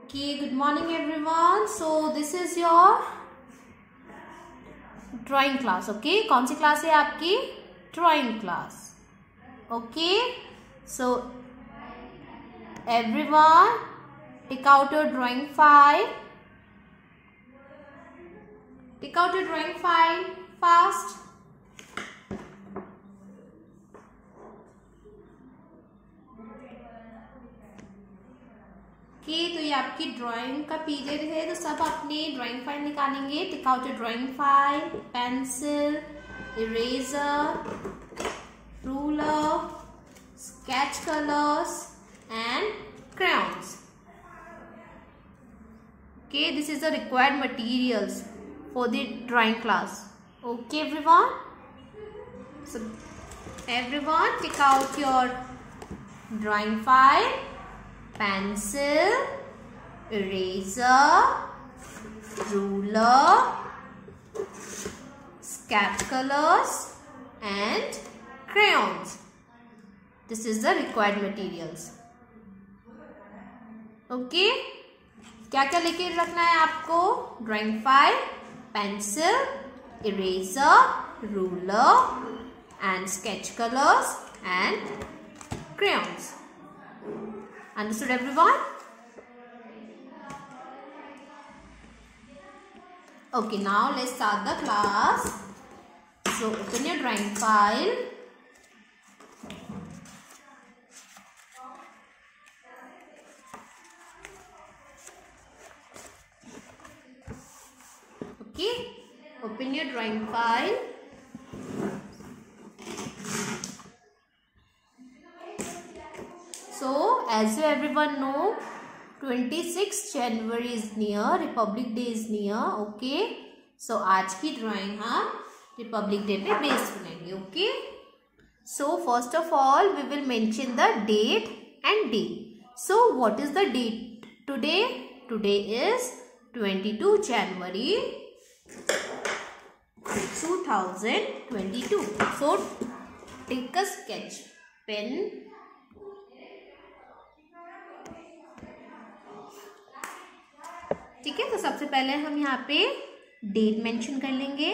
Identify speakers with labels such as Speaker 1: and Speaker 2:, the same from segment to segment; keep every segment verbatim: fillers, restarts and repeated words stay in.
Speaker 1: Okay, good morning everyone. So this is your drawing class. Okay, कौन सी class है आपकी? Drawing class. Okay, so everyone take out your drawing file. Take out your drawing file fast. Okay okay, तो ये आपकी drawing का period है, तो सब अपने ड्राइंग फाइल निकालेंगे. Take out your drawing file, pencil, eraser, ruler, sketch colours and crayons. Okay, this is the required materials for the drawing class. Okay everyone, so everyone take out your drawing file, pencil, eraser, ruler, sketch colors and crayons. This is the required materials. Okay, क्या क्या लेके रखना है आपको? Drawing file, pencil, eraser, ruler and sketch colours and crayons. Understood everyone? Okay, now let's start the class. So open your drawing file. Okay, open your drawing file. So as you everyone know, twenty-sixth January is near, Republic Day is near. Okay, so आज की drawing हम Republic Day पे base बनाएंगे. Okay, so first of all we will mention the date and day. So what is the date today? Today is twenty-second January two thousand twenty-two. So take a sketch pen. ठीक है, तो सबसे पहले हम यहाँ पे date mention कर लेंगे.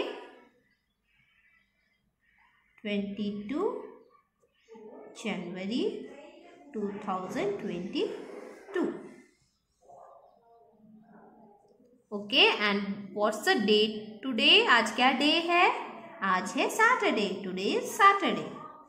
Speaker 1: बाईस जनवरी two thousand twenty two. Okay, and what's the date today? आज क्या डे है? आज है Saturday. Today is Saturday.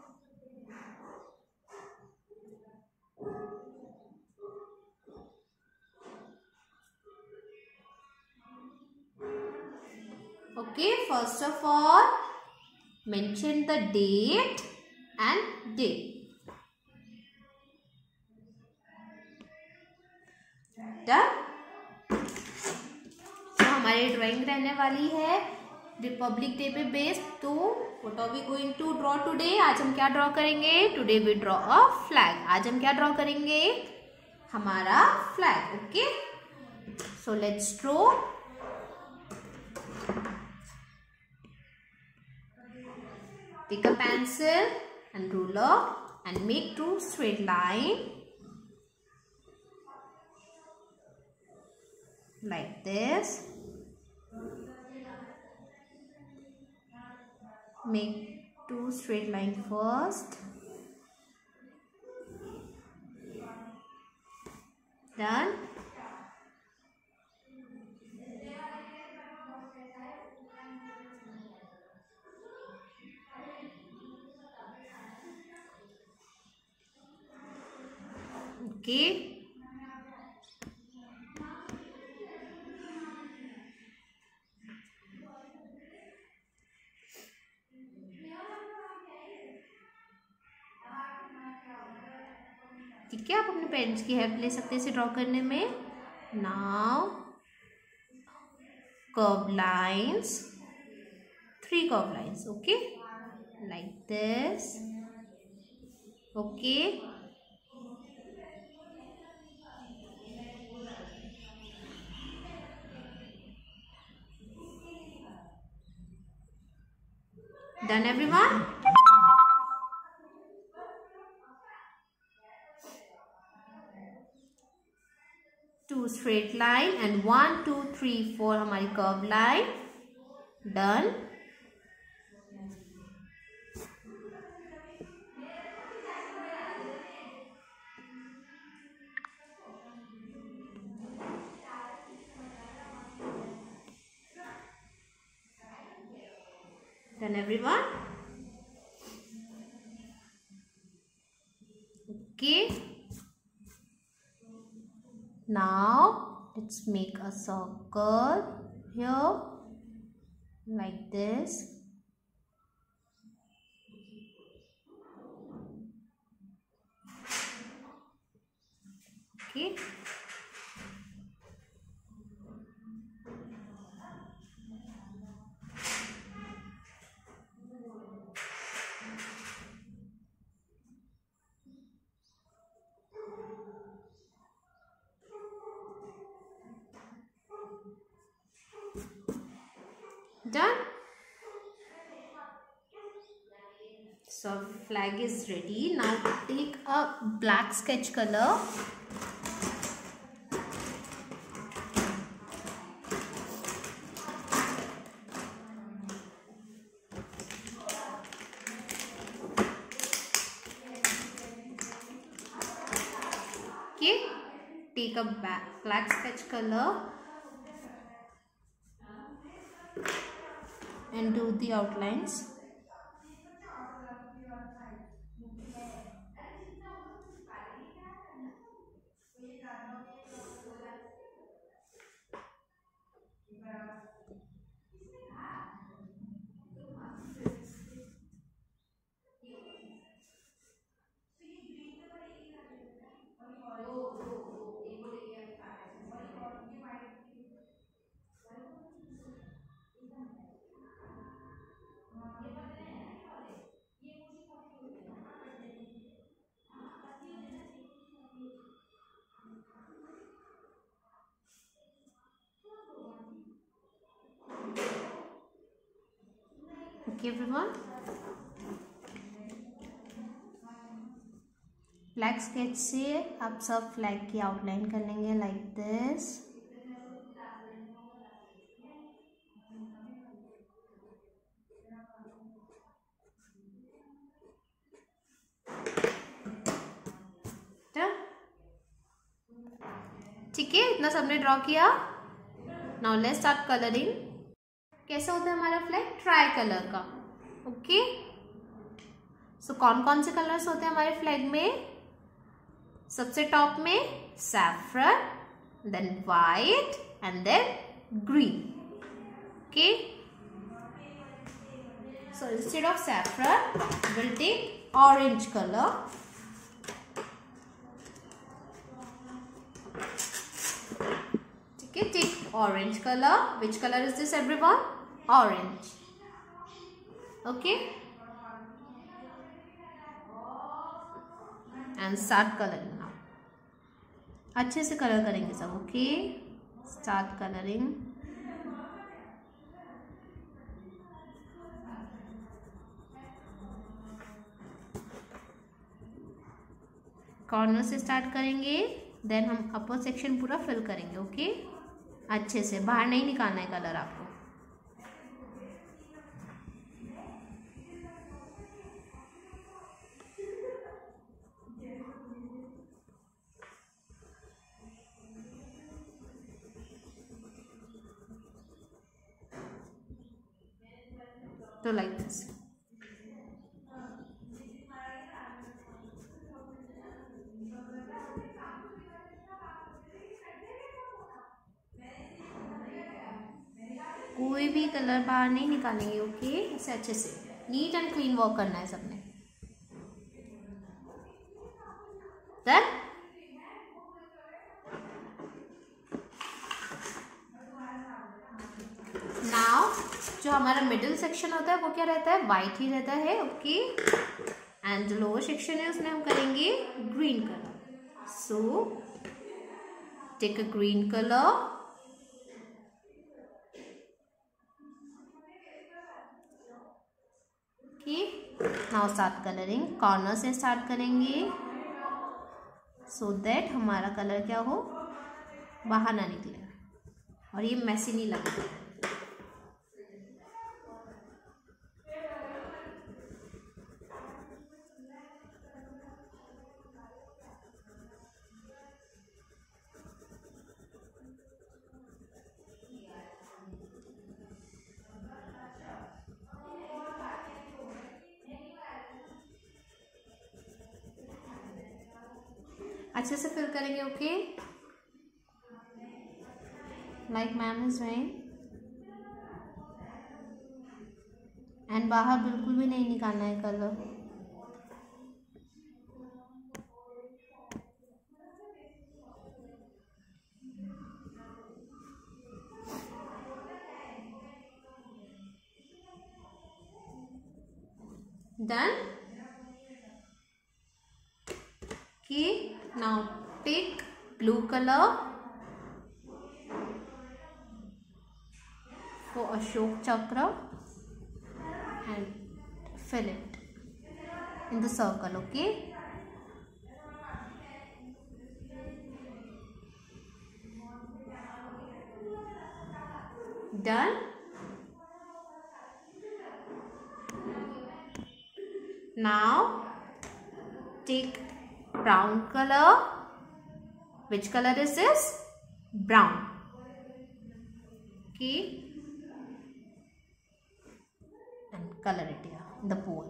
Speaker 1: Okay, first of all, mention the date and day. Done? तो हमारी ड्राइंग रहने वाली है रिपब्लिक डे पे बेस्ड. तो what are we going to draw today? आज हम क्या ड्रॉ करेंगे? Today we draw a flag. आज हम क्या ड्रॉ करेंगे? हमारा flag. Okay, so let's draw. Take a pencil and ruler and make two straight line like this. Make two straight line first. Done. Okay, ठीक है, आप अपने पेरेंट्स की हेल्प ले सकते हैं इसे ड्रॉ करने में. Now curve lines, three curve lines. Okay, like this. Okay, done everyone? Two straight line and one two three four हमारी curve line. Done. Done everyone? Okay. Now let's make a circle here like this. Okay. Done. So flag is ready. Now take a black sketch color. Okay. Take a black sketch color. And do the outlines. Okay everyone, black sketch से आप सब flag की outline कर लेंगे like this. ठीक है, इतना सबने ड्रॉ किया. Now let's start colouring. कैसा होता है हमारा फ्लैग? ट्राई कलर का. ओके, सो कौन कौन से कलर्स होते हैं हमारे फ्लैग में? सबसे टॉप में saffron, then white and then green. Okay, so instead of saffron will take orange colour. ठीक है, take orange colour. Which colour is this everyone? Orange. Okay, and start colouring. Now अच्छे से colour करेंगे सब. Okay, start colouring. Corner से start करेंगे, then हम upper section पूरा फिल करेंगे. ओके, अच्छे से बाहर नहीं निकालना है कलर आपको. तो लाइक दिस. कोई भी कलर बाहर नहीं निकालेंगे. ओके, इसे अच्छे से नीट एंड क्लीन वर्क करना है सबने. डन. नाउ जो हमारा मिडिल सेक्शन होता है वो क्या रहता है? वाइट ही रहता है. ओके, एंड जो लोअर सेक्शन है उसमें हम करेंगे green colour. So take a green colour. Now start colouring. Corner से स्टार्ट करेंगे सो so दैट हमारा कलर क्या हो? बाहर ना निकले और ये मैसी नहीं लगेगा। अच्छे से फिल करेंगे, okay, like ma'am is doing. And बाहर बिल्कुल भी नहीं निकालना है colour. Done. Okay, now take blue color for Ashok Chakra and fill it in the circle, okay? Done. Now take brown color. Which color is this? Brown. Okay. And color it here in the pole.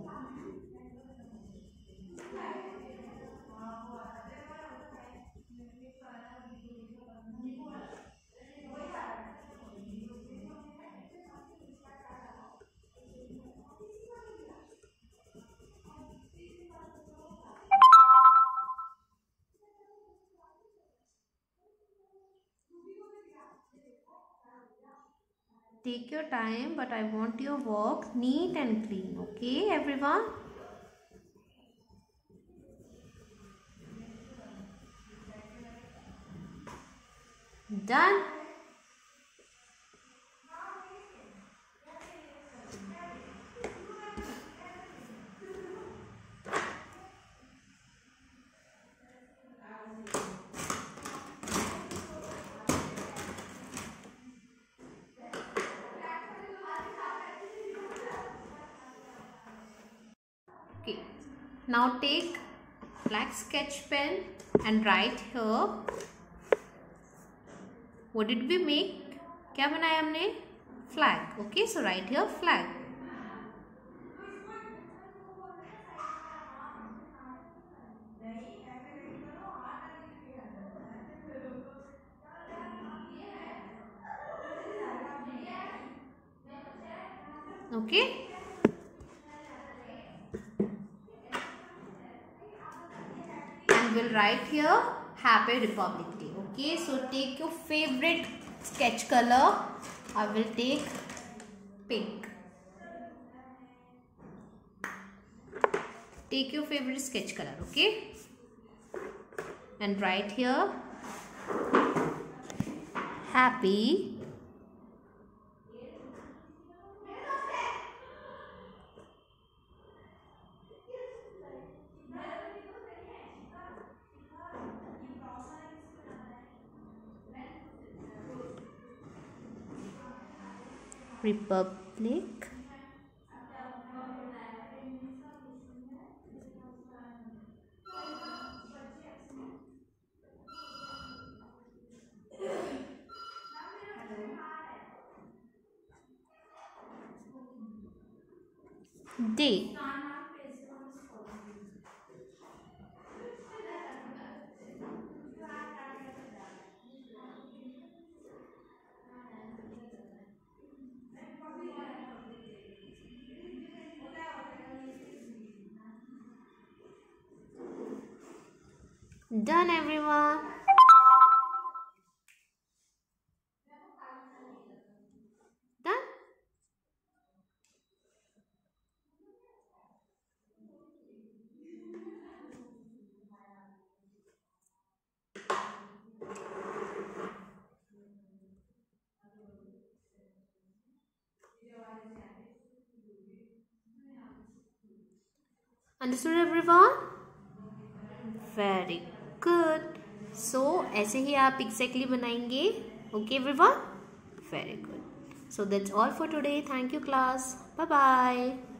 Speaker 1: Take your time, but I want your work neat and clean, okay, everyone? Done. Okay, now take black sketch pen and write here. What did we make? क्या बनाया हमने? Flag. Okay, so write here flag. Okay. Will write here Happy Republic Day. Okay, so take your favorite sketch color. I will take pink. Take your favorite sketch color, okay, and write here Happy Republic Day. Done, everyone. Done. Understood, everyone? Very good. So so, ऐसे ही आप exactly बनाएंगे. Okay everyone, very good. So that's all for today. Thank you class. Bye bye.